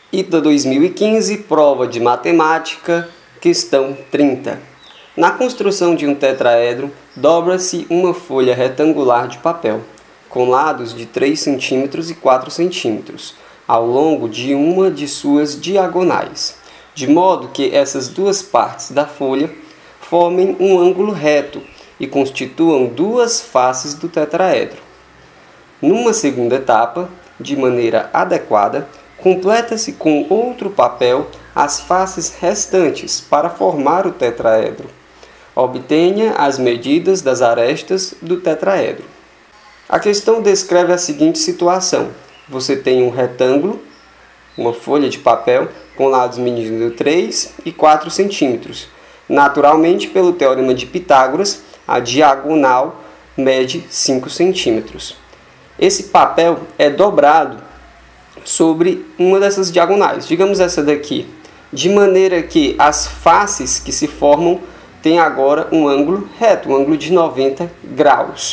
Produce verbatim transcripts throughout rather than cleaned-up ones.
I T A dois mil e quinze, prova de matemática, questão trinta. Na construção de um tetraedro, dobra-se uma folha retangular de papel, com lados de três centímetros e quatro centímetros, ao longo de uma de suas diagonais, de modo que essas duas partes da folha formem um ângulo reto e constituam duas faces do tetraedro. Numa segunda etapa, de maneira adequada, completa-se com outro papel as faces restantes para formar o tetraedro. Obtenha as medidas das arestas do tetraedro. A questão descreve a seguinte situação. Você tem um retângulo, uma folha de papel, com lados medindo três e quatro centímetros. Naturalmente, pelo teorema de Pitágoras, a diagonal mede cinco centímetros. Esse papel é dobrado sobre uma dessas diagonais, digamos essa daqui, de maneira que as faces que se formam têm agora um ângulo reto, um ângulo de noventa graus.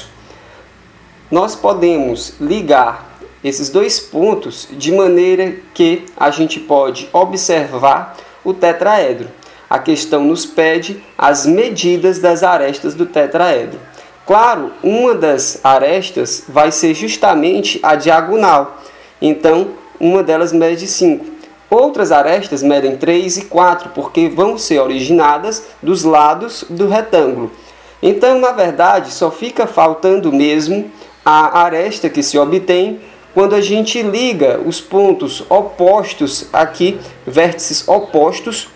Nós podemos ligar esses dois pontos de maneira que a gente pode observar o tetraedro. A questão nos pede as medidas das arestas do tetraedro. Claro, uma das arestas vai ser justamente a diagonal. Então, uma delas mede cinco. Outras arestas medem três e quatro, porque vão ser originadas dos lados do retângulo. Então, na verdade, só fica faltando mesmo a aresta que se obtém quando a gente liga os pontos opostos aqui, vértices opostos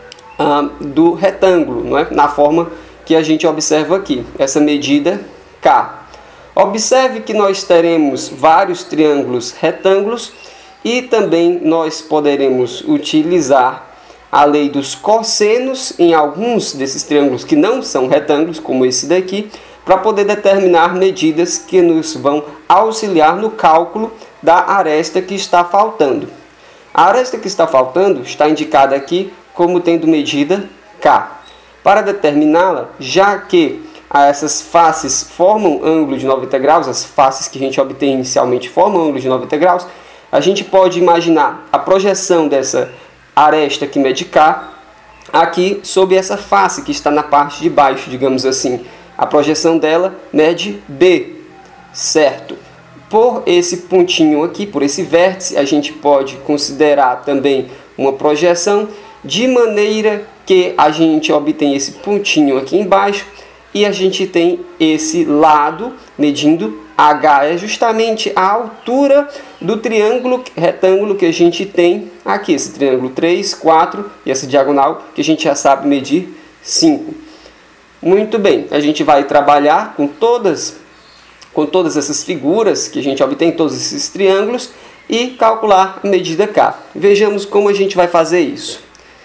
ah, do retângulo, não é? Na forma que a gente observa aqui, essa medida K. Observe que nós teremos vários triângulos retângulos e também nós poderemos utilizar a lei dos cossenos em alguns desses triângulos que não são retângulos, como esse daqui, para poder determinar medidas que nos vão auxiliar no cálculo da aresta que está faltando. A aresta que está faltando está indicada aqui como tendo medida K. Para determiná-la, já que essas faces formam ângulo de noventa graus, as faces que a gente obtém inicialmente formam ângulo de noventa graus, a gente pode imaginar a projeção dessa aresta que mede K aqui sobre essa face que está na parte de baixo, digamos assim. A projeção dela mede B, certo? Por esse pontinho aqui, por esse vértice, a gente pode considerar também uma projeção de maneira que a gente obtém esse pontinho aqui embaixo e a gente tem esse lado medindo H, é justamente a altura do triângulo retângulo que a gente tem aqui, esse triângulo três, quatro e essa diagonal que a gente já sabe medir cinco. Muito bem, a gente vai trabalhar com todas, com todas essas figuras que a gente obtém, todos esses triângulos e calcular a medida K. Vejamos como a gente vai fazer isso.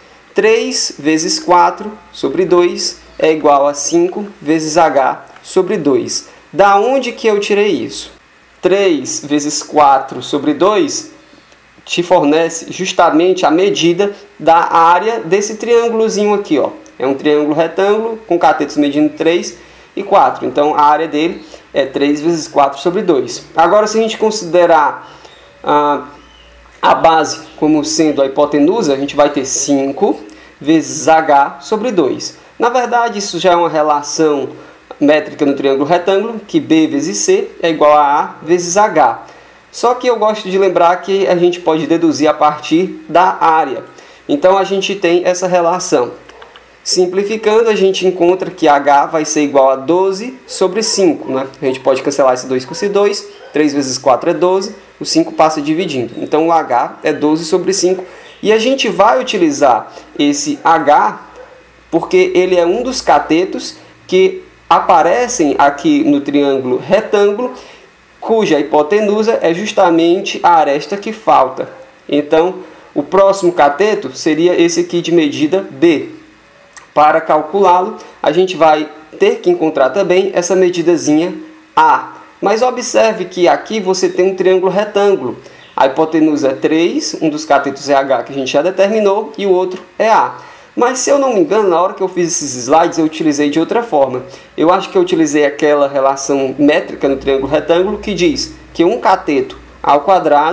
três vezes quatro sobre dois é igual a cinco vezes H sobre dois. Da onde que eu tirei isso? três vezes quatro sobre dois te fornece justamente a medida da área desse triângulozinho aqui, ó. É um triângulo retângulo com catetos medindo três e quatro. Então, a área dele é três vezes quatro sobre dois. Agora, se a gente considerar ah, a base como sendo a hipotenusa, a gente vai ter cinco vezes H sobre dois. Na verdade, isso já é uma relação métrica no triângulo retângulo, que B vezes C é igual a A vezes H. Só que eu gosto de lembrar que a gente pode deduzir a partir da área. Então, a gente tem essa relação. Simplificando, a gente encontra que H vai ser igual a doze sobre cinco. Né? A gente pode cancelar esse dois com esse dois. três vezes quatro é doze. O cinco passa dividindo. Então, o H é doze sobre cinco. E a gente vai utilizar esse H porque ele é um dos catetos que aparecem aqui no triângulo retângulo, cuja hipotenusa é justamente a aresta que falta. Então, o próximo cateto seria esse aqui de medida B. Para calculá-lo, a gente vai ter que encontrar também essa medidazinha A. Mas observe que aqui você tem um triângulo retângulo. A hipotenusa é três, um dos catetos é H que a gente já determinou e o outro é A. Mas se eu não me engano, na hora que eu fiz esses slides, eu utilizei de outra forma. Eu acho que eu utilizei aquela relação métrica no triângulo retângulo que diz que um cateto ao quadrado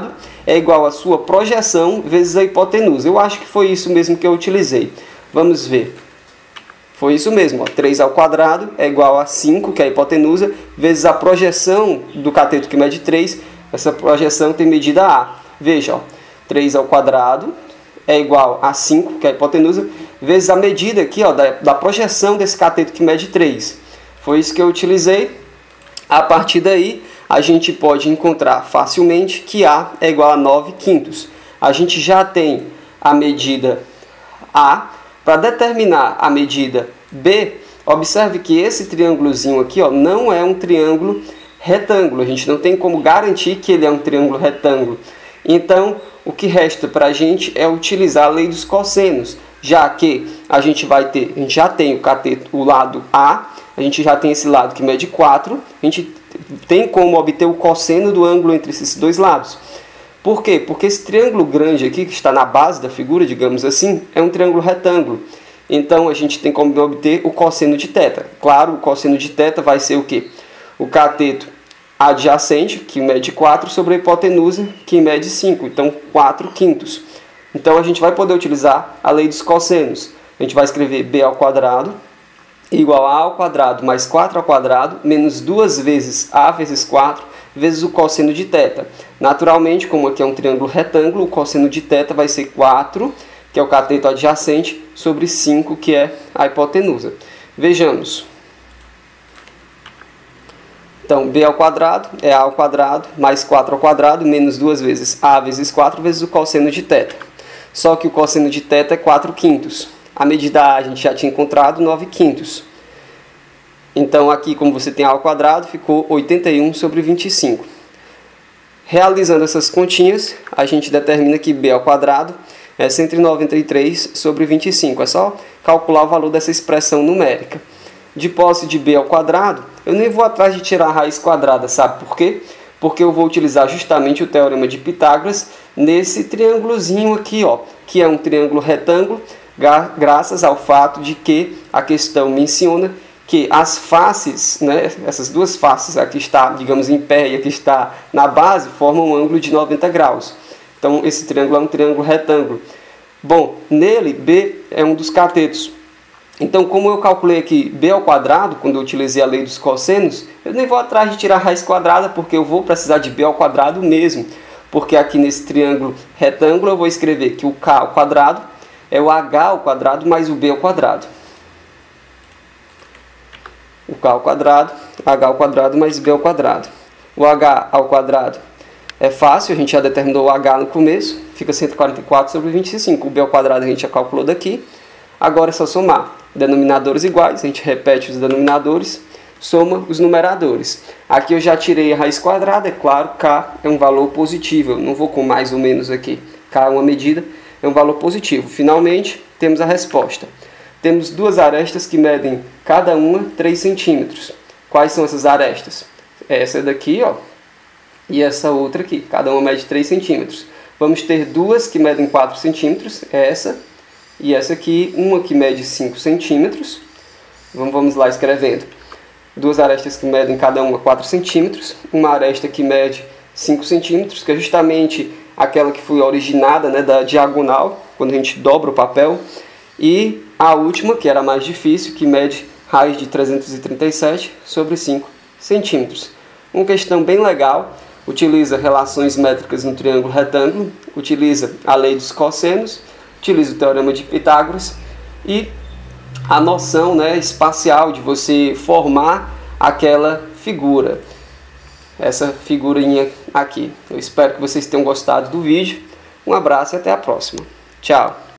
é igual à sua projeção vezes a hipotenusa. Eu acho que foi isso mesmo que eu utilizei. Vamos ver. Foi isso mesmo, ó. três ao quadrado é igual a cinco, que é a hipotenusa, vezes a projeção do cateto que mede três. Essa projeção tem medida A. Veja, ó, três ao quadrado é igual a cinco, que é a hipotenusa, vezes a medida aqui, ó, da, da projeção desse cateto que mede três. Foi isso que eu utilizei. A partir daí, a gente pode encontrar facilmente que A é igual a nove quintos. A gente já tem a medida A. Para determinar a medida B, observe que esse triângulozinho aqui, ó, não é um triângulo retângulo. A gente não tem como garantir que ele é um triângulo retângulo. Então, o que resta para a gente é utilizar a lei dos cossenos, já que a gente vai ter, a gente já tem o cateto, o lado A, a gente já tem esse lado que mede quatro, a gente tem como obter o cosseno do ângulo entre esses dois lados. Por quê? Porque esse triângulo grande aqui, que está na base da figura, digamos assim, é um triângulo retângulo. Então, a gente tem como obter o cosseno de θ. Claro, o cosseno de θ vai ser o quê? O cateto adjacente, que mede quatro, sobre a hipotenusa, que mede cinco. Então, quatro quintos. Então, a gente vai poder utilizar a lei dos cossenos. A gente vai escrever b ao quadrado igual a a ao quadrado mais quatro ao quadrado menos duas vezes a vezes quatro vezes o cosseno de θ. Naturalmente, como aqui é um triângulo retângulo, o cosseno de θ vai ser quatro, que é o cateto adjacente, sobre cinco, que é a hipotenusa. Vejamos. Então, b ao quadrado é a ao quadrado mais quatro ao quadrado menos duas vezes a vezes quatro vezes o cosseno de θ. Só que o cosseno de θ é quatro quintos. A medida A a gente já tinha encontrado, nove quintos. Então, aqui, como você tem a ao quadrado, ficou oitenta e um sobre vinte e cinco. Realizando essas continhas, a gente determina que b ao quadrado é cento e noventa e três sobre vinte e cinco. É só calcular o valor dessa expressão numérica. De posse de b ao quadrado, eu nem vou atrás de tirar a raiz quadrada, sabe por quê? Porque eu vou utilizar justamente o teorema de Pitágoras nesse triângulozinho aqui, ó, que é um triângulo retângulo, graças ao fato de que a questão menciona que as faces, né, essas duas faces, aqui está, digamos, em pé e aqui está na base, formam um ângulo de noventa graus. Então, esse triângulo é um triângulo retângulo. Bom, nele, B é um dos catetos. Então, como eu calculei aqui b ao quadrado, quando eu utilizei a lei dos cossenos, eu nem vou atrás de tirar a raiz quadrada, porque eu vou precisar de b ao quadrado mesmo. Porque aqui nesse triângulo retângulo eu vou escrever que o k ao quadrado é o h ao quadrado mais o b ao quadrado. O k ao quadrado, h ao quadrado mais b ao quadrado. O h ao quadrado é fácil, a gente já determinou o h no começo, fica cento e quarenta e quatro sobre vinte e cinco. O b ao quadrado a gente já calculou daqui. Agora é só somar. Denominadores iguais, a gente repete os denominadores, soma os numeradores. Aqui eu já tirei a raiz quadrada, é claro, k é um valor positivo, eu não vou com mais ou menos aqui. K é uma medida, é um valor positivo. Finalmente, temos a resposta. Temos duas arestas que medem cada uma três centímetros. Quais são essas arestas? Essa daqui, ó, e essa outra aqui, cada uma mede três centímetros. Vamos ter duas que medem quatro centímetros, essa e essa aqui, uma que mede cinco centímetros. Vamos, vamos lá escrevendo. Duas arestas que medem cada uma quatro centímetros. Uma aresta que mede cinco centímetros, que é justamente aquela que foi originada, né, da diagonal, quando a gente dobra o papel. E a última, que era a mais difícil, que mede raiz de trezentos e trinta e sete sobre cinco centímetros. Uma questão bem legal. Utiliza relações métricas no triângulo retângulo. Utiliza a lei dos cossenos. Utiliza o teorema de Pitágoras e a noção, né, espacial de você formar aquela figura. Essa figurinha aqui. Eu espero que vocês tenham gostado do vídeo. Um abraço e até a próxima. Tchau!